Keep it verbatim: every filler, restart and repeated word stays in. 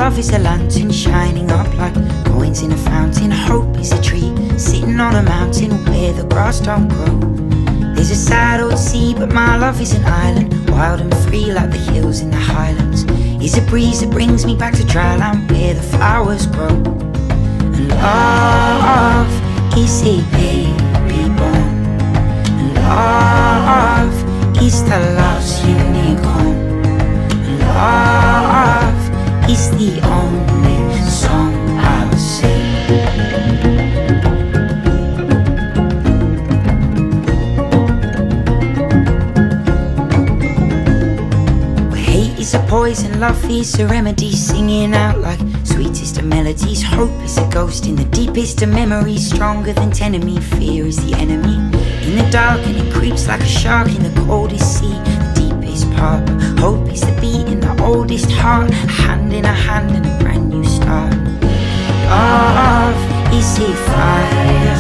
love is a lantern shining up like coins in a fountain. Hope is a tree sitting on a mountain where the grass don't grow. There's a sad old sea, but my love is an island, wild and free like the hills in the highlands. Is a breeze that brings me back to dry land where the flowers grow. And love is a baby born, and love is the love's unicorn, and love is the only song I'll sing. Is a poison, love is a remedy, singing out like sweetest of melodies. Hope is a ghost in the deepest of memories, stronger than enemy. Fear is the enemy in the dark, and it creeps like a shark in the coldest sea, the deepest part. Hope is the beat in the oldest heart, a hand in a hand and a brand new start. Love is a fire